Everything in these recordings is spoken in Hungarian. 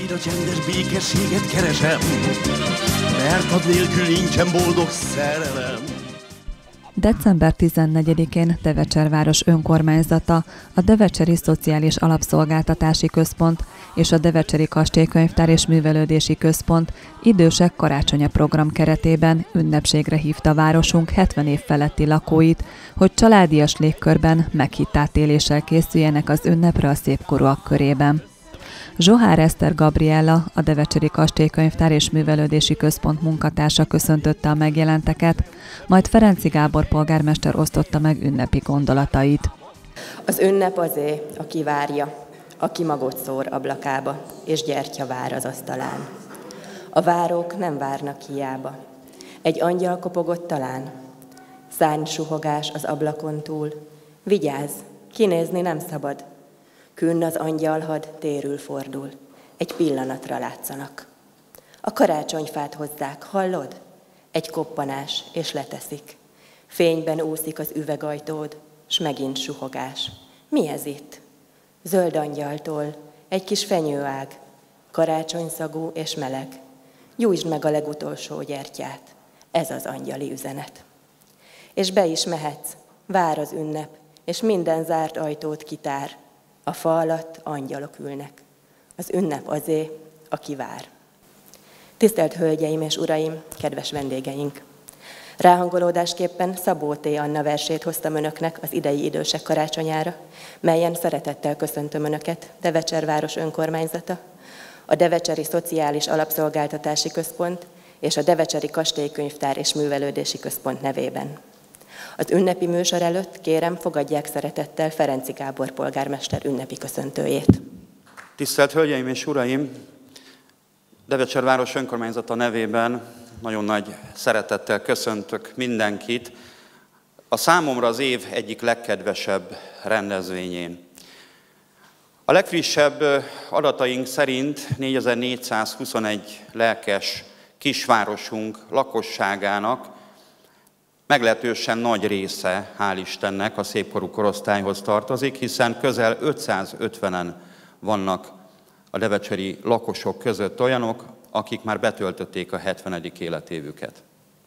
Én a csendes békességet keresem, mert ad nélkül nincsen boldog szerelem. December 14-én Devecserváros önkormányzata, a Devecseri Szociális Alapszolgáltatási Központ és a Devecseri Kastélykönyvtár és Művelődési Központ idősek karácsonya program keretében ünnepségre hívta városunk 70 év feletti lakóit, hogy családias légkörben meghitt átéléssel készüljenek az ünnepre a szépkorúak körében. Zsohár Eszter Gabriella, a Devecseri Kastélykönyvtár és Művelődési Központ munkatársa köszöntötte a megjelenteket, majd Ferenczy Gábor polgármester osztotta meg ünnepi gondolatait. Az ünnep azé, aki várja, aki magot szór ablakába, és gyertya vár az asztalán. A várók nem várnak hiába. Egy angyal kopogott talán. Szárnysuhogás az ablakon túl. Vigyázz, kinézni nem szabad. Künn az angyalhad térül fordul. Egy pillanatra látszanak. A karácsonyfát hozzák, hallod? Egy koppanás, és leteszik. Fényben úszik az üvegajtód, s megint suhogás. Mi ez itt? Zöld angyaltól, egy kis fenyőág, karácsonyszagú és meleg. Gyújtsd meg a legutolsó gyertyát, ez az angyali üzenet. És be is mehetsz, vár az ünnep, és minden zárt ajtót kitár. A fa alatt angyalok ülnek. Az ünnep azé, aki vár. Tisztelt Hölgyeim és Uraim, kedves vendégeink! Ráhangolódásképpen Szabó T. Anna versét hoztam Önöknek az idei idősek karácsonyára, melyen szeretettel köszöntöm Önöket, Devecserváros önkormányzata, a Devecseri Szociális Alapszolgáltatási Központ és a Devecseri Kastélykönyvtár és Művelődési Központ nevében. Az ünnepi műsor előtt kérem, fogadják szeretettel Ferenczy Gábor polgármester ünnepi köszöntőjét. Tisztelt Hölgyeim és Uraim! Devecserváros önkormányzata nevében nagyon nagy szeretettel köszöntök mindenkit a számomra az év egyik legkedvesebb rendezvényén. A legfrissebb adataink szerint 4421 lelkes kisvárosunk lakosságának meglehetősen nagy része, hál' Istennek, a szépkorú korosztályhoz tartozik, hiszen közel 550-en vannak a devecseri lakosok között olyanok, akik már betöltötték a 70. életévüket.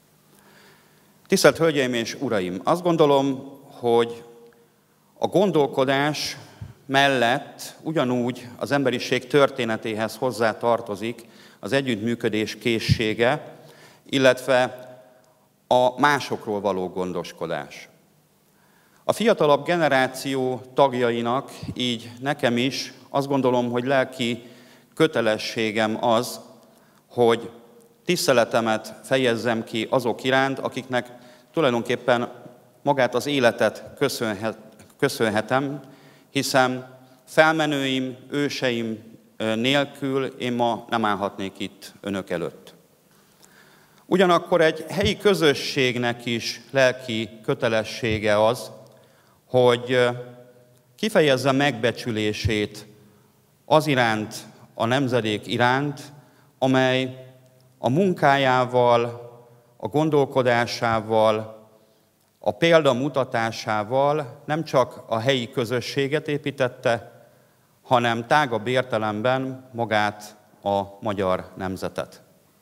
Tisztelt Hölgyeim és Uraim! Azt gondolom, hogy a gondolkodás mellett ugyanúgy az emberiség történetéhez hozzá tartozik az együttműködés készsége, illetve a másokról való gondoskodás. A fiatalabb generáció tagjainak, így nekem is, azt gondolom, hogy lelki kötelességem az, hogy tiszteletemet fejezzem ki azok iránt, akiknek tulajdonképpen magát az életet köszönhetem, hiszen felmenőim, őseim nélkül én ma nem állhatnék itt önök előtt. Ugyanakkor egy helyi közösségnek is lelki kötelessége az, hogy kifejezze megbecsülését az iránt, a nemzedék iránt, amely a munkájával, a gondolkodásával, a példamutatásával nem csak a helyi közösséget építette, hanem tágabb értelemben magát a magyar nemzetet.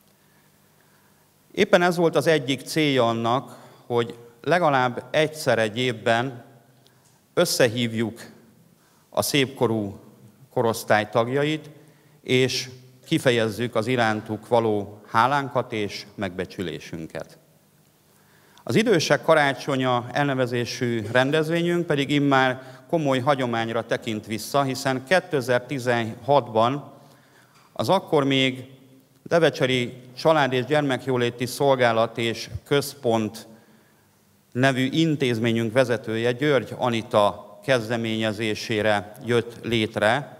Éppen ez volt az egyik célja annak, hogy legalább egyszer egy évben összehívjuk a szépkorú korosztály tagjait, és kifejezzük az irántuk való hálánkat és megbecsülésünket. Az idősek karácsonya elnevezésű rendezvényünk pedig immár komoly hagyományra tekint vissza, hiszen 2016-ban az akkor még Devecseri Család- és Gyermekjóléti Szolgálat és Központ nevű intézményünk vezetője, György Anita kezdeményezésére jött létre,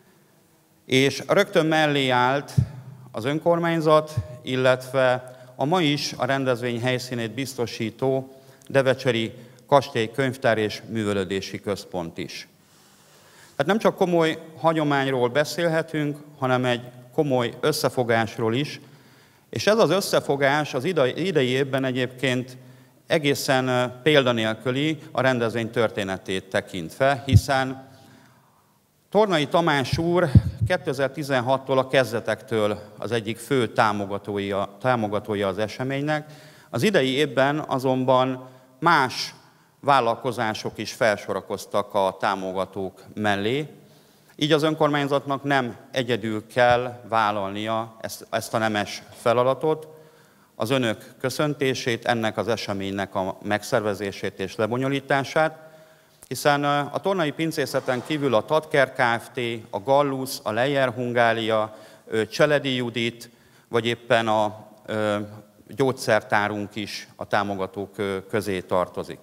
és rögtön mellé állt az önkormányzat, illetve a ma is a rendezvény helyszínét biztosító Devecseri Kastélykönyvtár és Művelődési Központ is. Tehát nem csak komoly hagyományról beszélhetünk, hanem egy komoly összefogásról is, és ez az összefogás az idei évben egyébként egészen példanélküli a rendezvény történetét tekintve, hiszen Tornai Tamás úr 2016-tól a kezdetektől az egyik fő támogatója az eseménynek. Az idei évben azonban más vállalkozások is felsorakoztak a támogatók mellé, így az önkormányzatnak nem egyedül kell vállalnia ezt a nemes feladatot, az önök köszöntését, ennek az eseménynek a megszervezését és lebonyolítását, hiszen a Tornai Pincészeten kívül a Tadker Kft., a Gallus, a Leyer Hungária, Cseledi Judit, vagy éppen a gyógyszertárunk is a támogatók közé tartozik.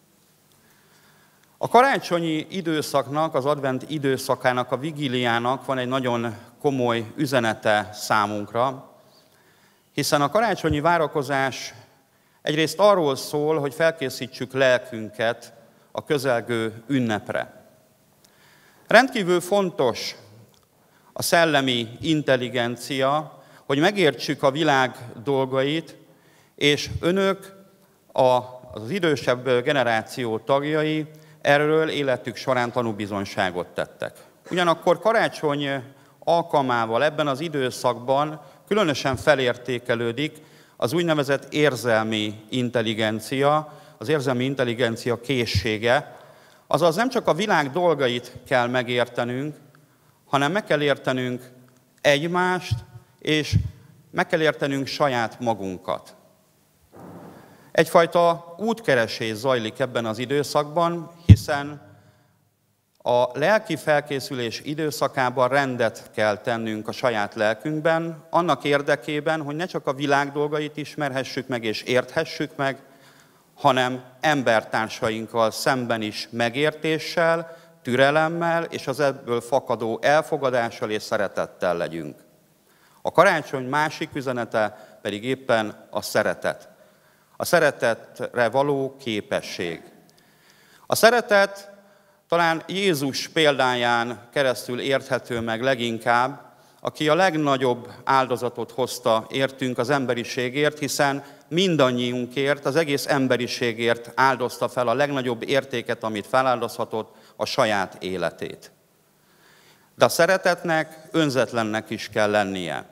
A karácsonyi időszaknak, az advent időszakának, a vigíliának van egy nagyon komoly üzenete számunkra, hiszen a karácsonyi várakozás egyrészt arról szól, hogy felkészítsük lelkünket a közelgő ünnepre. Rendkívül fontos a szellemi intelligencia, hogy megértsük a világ dolgait, és önök, az idősebb generáció tagjai erről életük során tanúbizonyságot tettek. Ugyanakkor karácsony alkalmával ebben az időszakban különösen felértékelődik az úgynevezett érzelmi intelligencia, az érzelmi intelligencia készsége, azaz nem csak a világ dolgait kell megértenünk, hanem meg kell értenünk egymást, és meg kell értenünk saját magunkat. Egyfajta útkeresés zajlik ebben az időszakban, hiszen a lelki felkészülés időszakában rendet kell tennünk a saját lelkünkben, annak érdekében, hogy ne csak a világ dolgait ismerhessük meg és érthessük meg, hanem embertársainkkal szemben is megértéssel, türelemmel és az ebből fakadó elfogadással és szeretettel legyünk. A karácsony másik üzenete pedig éppen a szeretet. A szeretetre való képesség. A szeretet talán Jézus példáján keresztül érthető meg leginkább, aki a legnagyobb áldozatot hozta értünk az emberiségért, hiszen mindannyiunkért, az egész emberiségért áldozta fel a legnagyobb értéket, amit feláldozhatott, a saját életét. De a szeretetnek önzetlennek is kell lennie.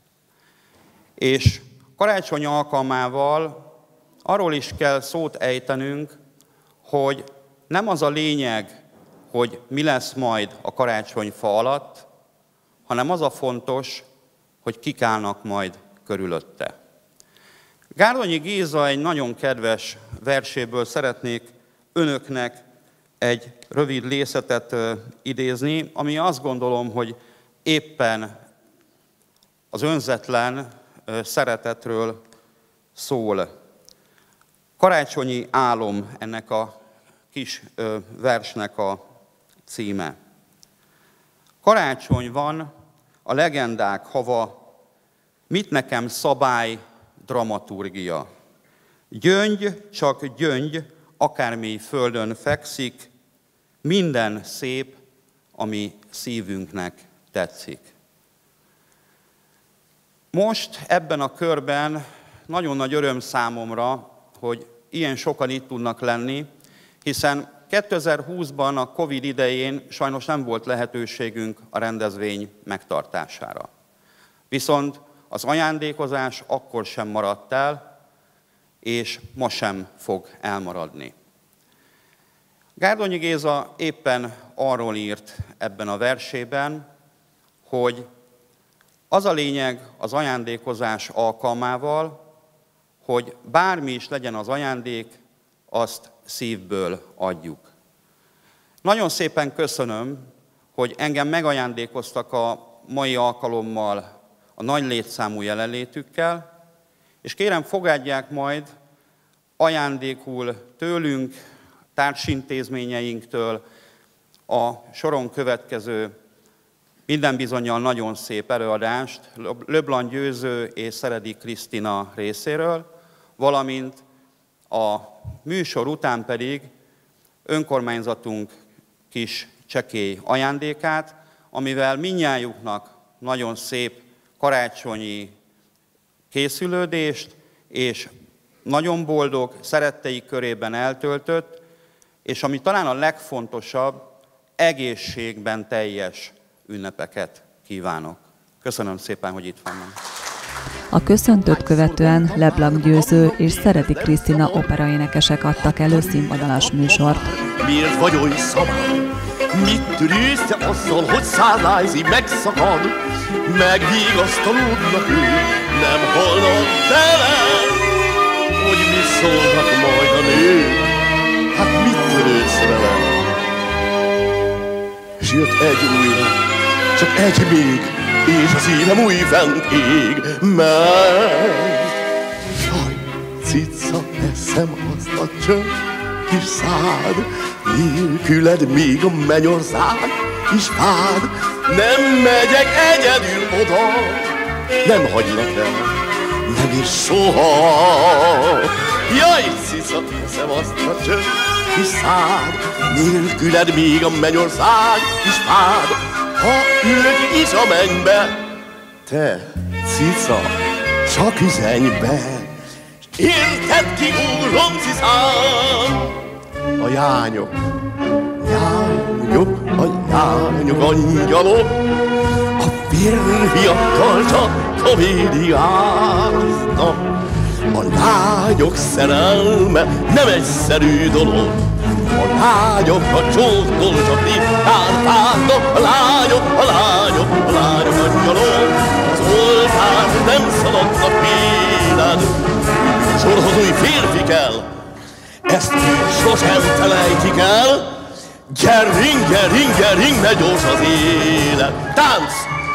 És karácsony alkalmával arról is kell szót ejtenünk, hogy nem az a lényeg, hogy mi lesz majd a karácsonyfa alatt, hanem az a fontos, hogy kik állnak majd körülötte. Gárdonyi Géza egy nagyon kedves verséből szeretnék önöknek egy rövid részletet idézni, ami azt gondolom, hogy éppen az önzetlen szeretetről szól. Karácsonyi álom ennek a kis versnek a címe. Karácsony van, a legendák hava, mit nekem szabály, dramaturgia. Gyöngy, csak gyöngy, akármi földön fekszik, minden szép, ami szívünknek tetszik. Most ebben a körben nagyon nagy öröm számomra, hogy ilyen sokan itt tudnak lenni, hiszen 2020-ban a Covid idején sajnos nem volt lehetőségünk a rendezvény megtartására. Viszont az ajándékozás akkor sem maradt el, és ma sem fog elmaradni. Gárdonyi Géza éppen arról írt ebben a versében, hogy az a lényeg az ajándékozás alkalmával, hogy bármi is legyen az ajándék, azt szívből adjuk. Nagyon szépen köszönöm, hogy engem megajándékoztak a mai alkalommal a nagy létszámú jelenlétükkel, és kérem, fogadják majd ajándékul tőlünk, társintézményeinktől a soron következő minden bizonnyal nagyon szép előadást Löblan Győző és Szeredi Krisztina részéről, valamint a műsor után pedig önkormányzatunk kis csekély ajándékát, amivel mindnyájuknak nagyon szép karácsonyi készülődést és nagyon boldog, szeretteik körében eltöltött, és ami talán a legfontosabb, egészségben teljes ünnepeket kívánok. Köszönöm szépen, hogy itt vannak. A köszöntőt követően Leblanc Győző és Szeredi Krisztina operaénekesek adtak elő színvonalas műsort. Miért vagy oly szabad? Mit tűrsz te azzal, hogy szállájzi megszakad? Megvigasztalódnak ők, nem halnak bele, hogy mi szólnak majd a nők. Hát mit törődsz vele? És jött egy újra, csak egy még, és az szívem újfent ég, mert jaj, cica, eszem azt a csönd kis szád, nélküled még a mennyország is fád. Nem megyek egyedül oda, nem hagylak el, nem is soha. Jaj, cica, eszem azt a csönd kis szád, nélküled még a mennyország is fád. Ha ülök is a mennybe, te, cica, csak üzenj be, érted ki ugrom ciszám. A jányok, angyalok, a férfiakkal csak komédiáznak. A lányok szerelme nem egyszerű dolog, a lányok a csóktól csak ritkán fáznak. A lányok angyalok, az oltár nem szaladnak véned. Sorhoz új férfi kell, ezt sosem felejtik el. Gyerünk, ne gyors az élet. Tánc!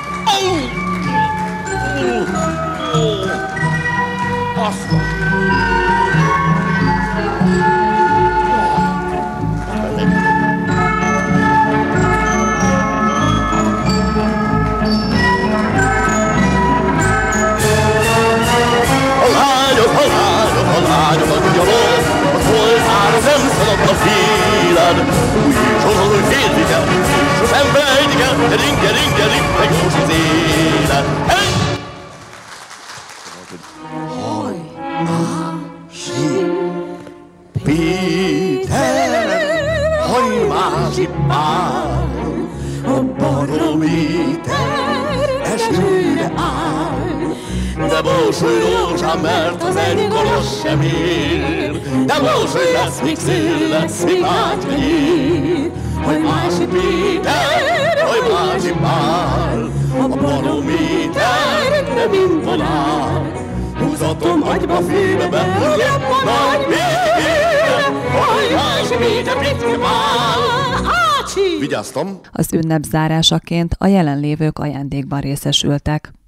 Aztán! Nem szaladnak féled, új sorhoz új férfi kell, sosem felejtik el, gyerünk, meg most az élet. Hajmási Péter, hajmási Pál, a barométer esőre áll. De bósulj rózsám, mert az egy kolos sem ér. De bósulj, lesz még szél, lesz még átmegyér. Hajmási Péter, hajmási Pál, a barométer nem imponál. Húzatom agyba félbe, húzjam a nagy végére. Hajmási Péter, mit kíván? Ácsi! Vigyáztam! Az ünnep zárásaként a jelenlévők ajándékban részesültek.